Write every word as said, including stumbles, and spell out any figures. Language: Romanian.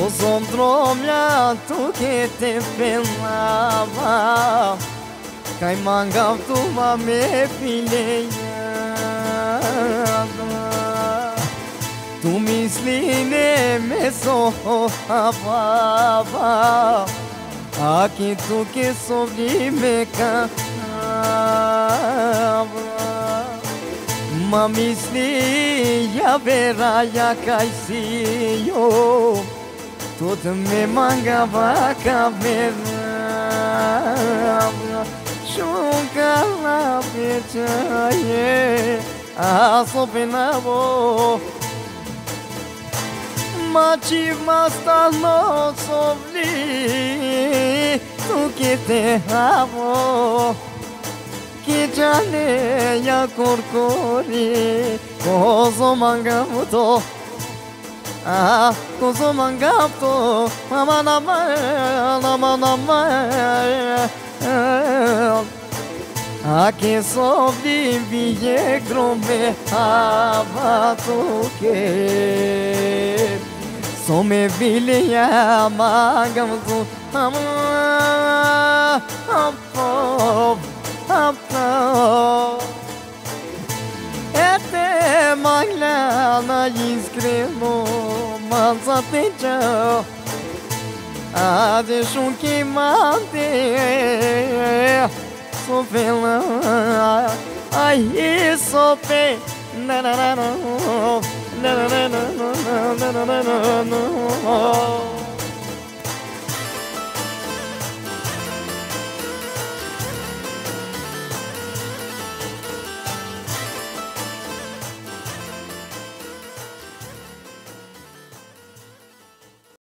Osondromia tu che te pelava Cai mangam tu ma me fileia Tu misline me sohava Aqui tu que sobre me cantava Ma misli ya vera ya caisio Tot me mangava camera Shunca la pechaye A sopenavo Machi masta no sobli Tu que te amo Que jane ya korkori Kozo mangamuto Ah, kozo mangamuto Mama nama, nama nama A que sobrevive grome avato que Só me vilha mangamuto Ama, apa Ete maglana iskreno manza teja Ade shunki mante Sopela Ai sope Na na na na Na na na na na na na na